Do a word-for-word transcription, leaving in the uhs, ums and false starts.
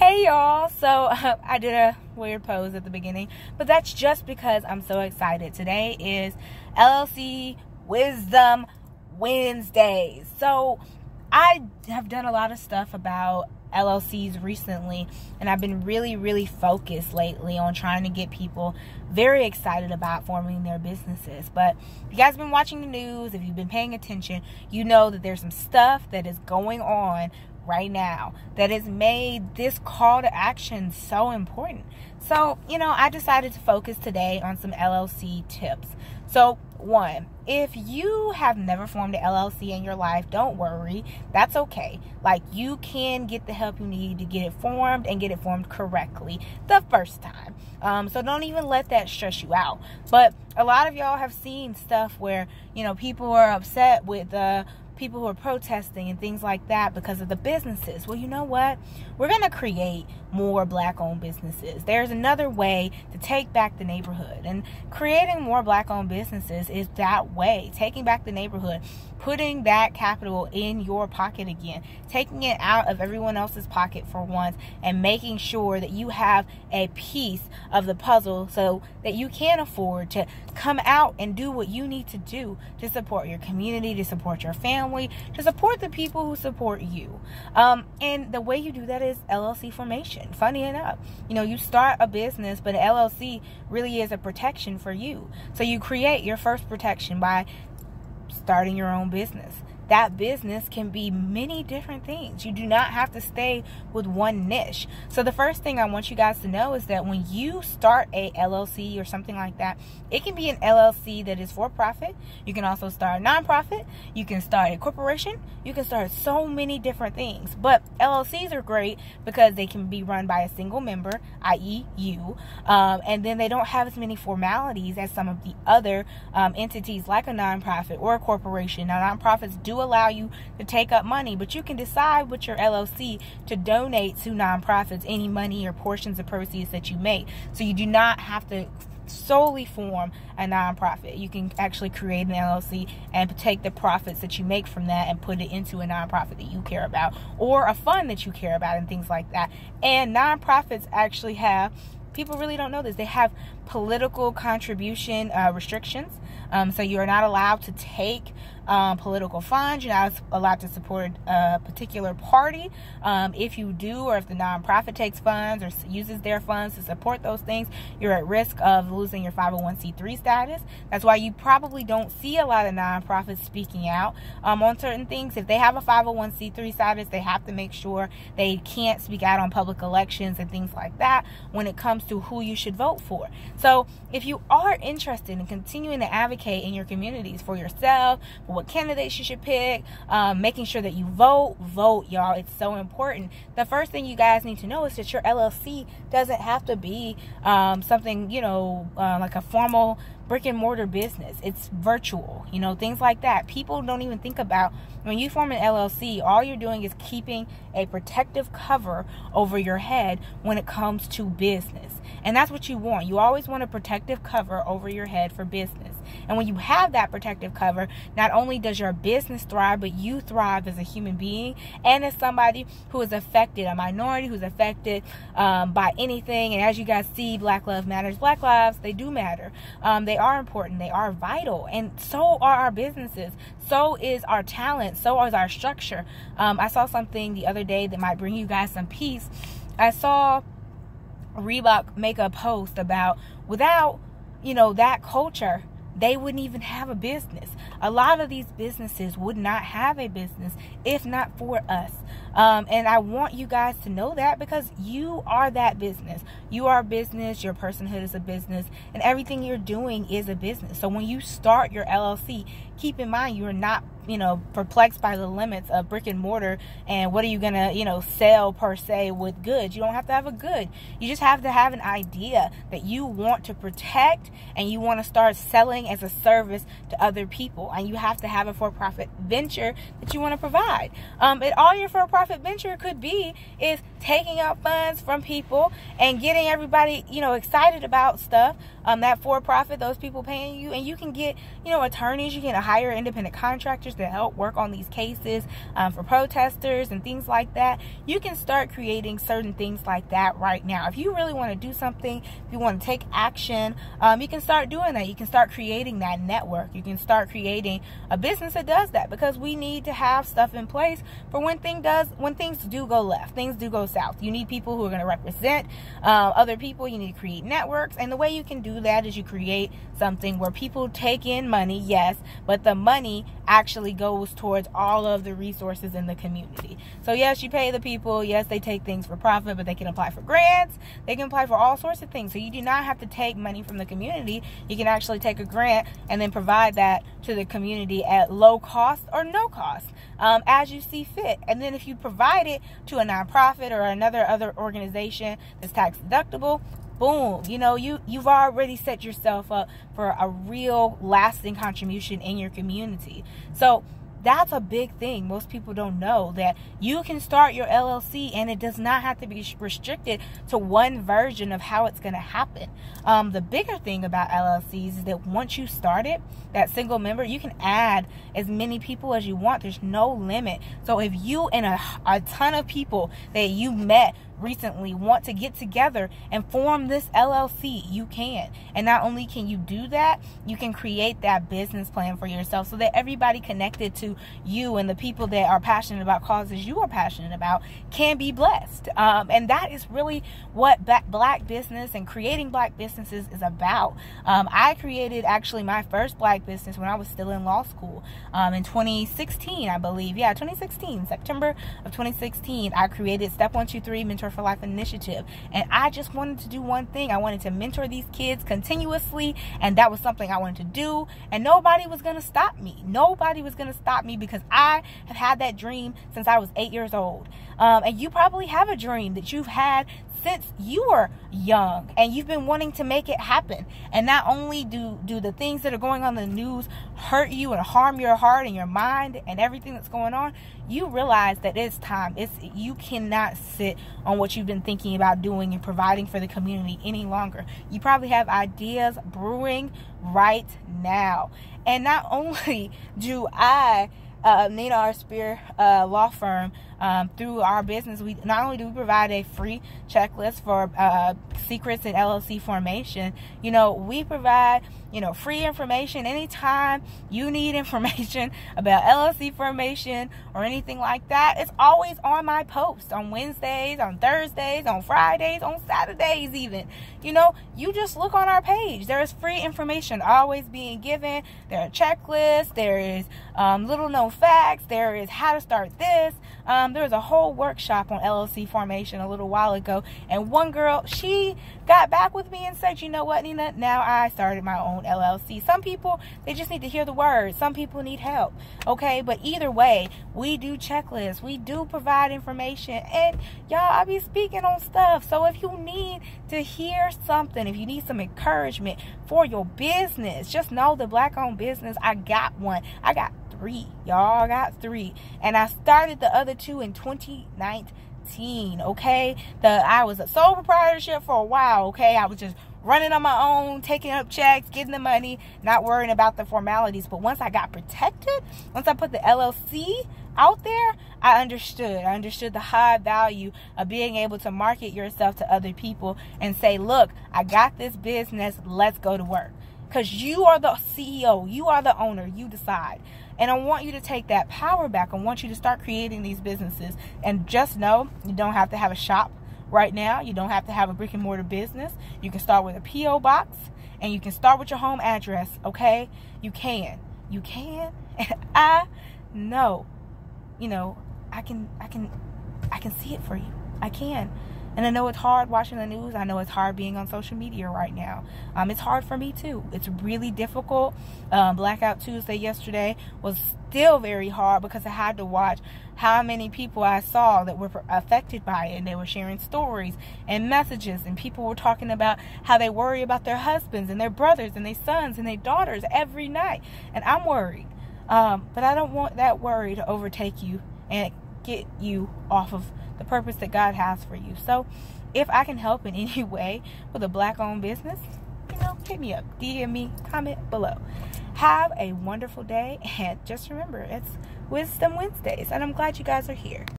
Hey y'all, so uh, I did a weird pose at the beginning, but that's just because I'm so excited. Today is L L C Wisdom Wednesdays. So I have done a lot of stuff about L L Cs recently, and I've been really, really focused lately on trying to get people very excited about forming their businesses. But if you guys have been watching the news, if you've been paying attention, you know that there's some stuff that is going on right now that has made this call to action so important. So, you know, I decided to focus today on some L L C tips. So, one, if you have never formed an L L C in your life, don't worry. That's okay. Like, you can get the help you need to get it formed and get it formed correctly the first time. Um, so don't even let that stress you out. But a lot of y'all have seen stuff where, you know, people are upset with uh people who are protesting and things like that because of the businesses. Well, you know what? We're going to create more black-owned businesses. There's another way to take back the neighborhood, and creating more black-owned businesses is that way. Taking back the neighborhood, putting that capital in your pocket again, taking it out of everyone else's pocket for once, and making sure that you have a piece of the puzzle so that you can afford to come out and do what you need to do to support your community, to support your family, to support the people who support you. Um, and the way you do that is L L C formation. Funny enough, you know, you start a business, but an L L C really is a protection for you. So you create your first protection by starting your own business. That business can be many different things. You do not have to stay with one niche. So the first thing I want you guys to know is that when you start a L L C or something like that, it can be an L L C that is for profit. You can also start a nonprofit. You can start a corporation. You can start so many different things. But L L Cs are great because they can be run by a single member, that is you. Um, and then they don't have as many formalities as some of the other um, entities like a nonprofit or a corporation. Now, nonprofits do allow you to take up money, but you can decide with your L L C to donate to nonprofits any money or portions of proceeds that you make. So you do not have to solely form a nonprofit. You can actually create an L L C and take the profits that you make from that and put it into a nonprofit that you care about, or a fund that you care about, and things like that. And nonprofits actually have, people really don't know this, they have political contribution uh, restrictions. Um, so you are not allowed to take um, political funds. You're not allowed to support a particular party. Um, if you do, or if the nonprofit takes funds or uses their funds to support those things, you're at risk of losing your five oh one c three status. That's why you probably don't see a lot of nonprofits speaking out um, on certain things. If they have a five oh one c three status, they have to make sure they can't speak out on public elections and things like that when it comes to who you should vote for. So if you are interested in continuing to advocate in your communities for yourself, for what candidates you should pick, um, making sure that you vote, vote, y'all. It's so important. The first thing you guys need to know is that your L L C doesn't have to be um, something, you know, uh, like a formal brick and mortar business. It's virtual, you know, things like that. People don't even think about, when you form an L L C, all you're doing is keeping a protective cover over your head when it comes to business. And that's what you want. You always want a protective cover over your head for business. And when you have that protective cover, not only does your business thrive, but you thrive as a human being and as somebody who is affected, a minority who's affected um, by anything. And as you guys see, Black Lives Matters. Black lives, they do matter. Um, they are important. They are vital. And so are our businesses. So is our talent. So is our structure. Um, I saw something the other day that might bring you guys some peace. I saw Reebok make a post about, without, you know, that culture, they wouldn't even have a business. A lot of these businesses would not have a business if not for us. Um, and I want you guys to know that, because you are that business. You are a business. Your personhood is a business. And everything you're doing is a business. So when you start your L L C, keep in mind you are not, you know, perplexed by the limits of brick and mortar and what are you going to, you know, sell per se with goods. You don't have to have a good. You just have to have an idea that you want to protect, and you want to start selling as a service to other people. And you have to have a for-profit venture that you want to provide. Um, and all your for-profit venture could be is taking out funds from people and getting getting everybody, you know, excited about stuff. Um, that for-profit, those people paying you, and you can get, you know, attorneys. You can hire independent contractors to help work on these cases um, for protesters and things like that. You can start creating certain things like that right now. If you really want to do something, if you want to take action, um, you can start doing that. You can start creating that network. You can start creating a business that does that, because we need to have stuff in place for when thing does when things do go left, things do go south. You need people who are going to represent uh, other people. You need to create networks, and the way you can do that is you create something where people take in money, yes, but the money actually goes towards all of the resources in the community. So yes, you pay the people, yes, they take things for profit, but they can apply for grants, they can apply for all sorts of things. So you do not have to take money from the community. You can actually take a grant and then provide that to the community at low cost or no cost, um, as you see fit. And then if you provide it to a nonprofit or another other organization that's tax deductible, boom, you know, you you've already set yourself up for a real lasting contribution in your community. So that's a big thing. Most people don't know that you can start your L L C, and it does not have to be restricted to one version of how it's going to happen. Um, the bigger thing about L L Cs is that once you start it, that single member, you can add as many people as you want. There's no limit. So if you and a, a ton of people that you met recently want to get together and form this L L C, you can. And not only can you do that, you can create that business plan for yourself so that everybody connected to you and the people that are passionate about causes you are passionate about can be blessed. Um, and that is really what black business and creating black businesses is about. Um, I created actually my first black business when I was still in law school um, in twenty sixteen, I believe. Yeah, twenty sixteen, September of twenty sixteen, I created Step one two three Mentor for Life Initiative, and I just wanted to do one thing. I wanted to mentor these kids continuously, and that was something I wanted to do, and nobody was going to stop me. Nobody was going to stop me because I have had that dream since I was eight years old. Um, and you probably have a dream that you've had since you were young, and you've been wanting to make it happen. And not only do do the things that are going on in the news hurt you and harm your heart and your mind and everything that's going on, you realize that it's time. It's you cannot sit on what you've been thinking about doing and providing for the community any longer. You probably have ideas brewing right now. And not only do I Uh, Nina R. Spear uh, law firm, um, through our business, we not only do we provide a free checklist for uh, secrets in L L C formation, you know, we provide, you know, free information anytime you need information about L L C formation or anything like that. It's always on my post on Wednesdays, on Thursdays, on Fridays, on Saturdays even. You know, you just look on our page. There is free information always being given. There are checklists. There is um, little known facts. There is how to start this. Um, there was a whole workshop on L L C formation a little while ago, and one girl, she got back with me and said, you know what, Nina, now I started my own L L C. Some people, they just need to hear the words. Some people need help, okay? But either way, we do checklists. We do provide information, and y'all, I be speaking on stuff. So if you need to hear something, if you need some encouragement for your business, just know the Black-owned business, I got one. I got three, y'all. I got three, and I started the other two in twenty nineteen. Okay, the I was a sole proprietorship for a while. Okay, I was just running on my own, taking up checks, getting the money, not worrying about the formalities. But once I got protected, once I put the L L C out there, I understood. I understood the high value of being able to market yourself to other people and say, look, I got this business, let's go to work. Because you are the C E O, you are the owner, you decide. And I want you to take that power back. I want you to start creating these businesses. And just know, you don't have to have a shop right now. You don't have to have a brick and mortar business. You can start with a P O box, and you can start with your home address, okay? You can. You can. And I know, you know, I can, I can, I can see it for you. I can. And I know it's hard watching the news. I know it's hard being on social media right now. Um, it's hard for me too. It's really difficult. Um, Blackout Tuesday yesterday was still very hard because I had to watch how many people I saw that were affected by it. And they were sharing stories and messages. And people were talking about how they worry about their husbands and their brothers and their sons and their daughters every night. And I'm worried. Um, but I don't want that worry to overtake you and get you off of the purpose that God has for you. So if I can help in any way with a black owned business, you know, hit me up, D M me, comment below. Have a wonderful day, and just remember, it's Wisdom Wednesdays, and I'm glad you guys are here.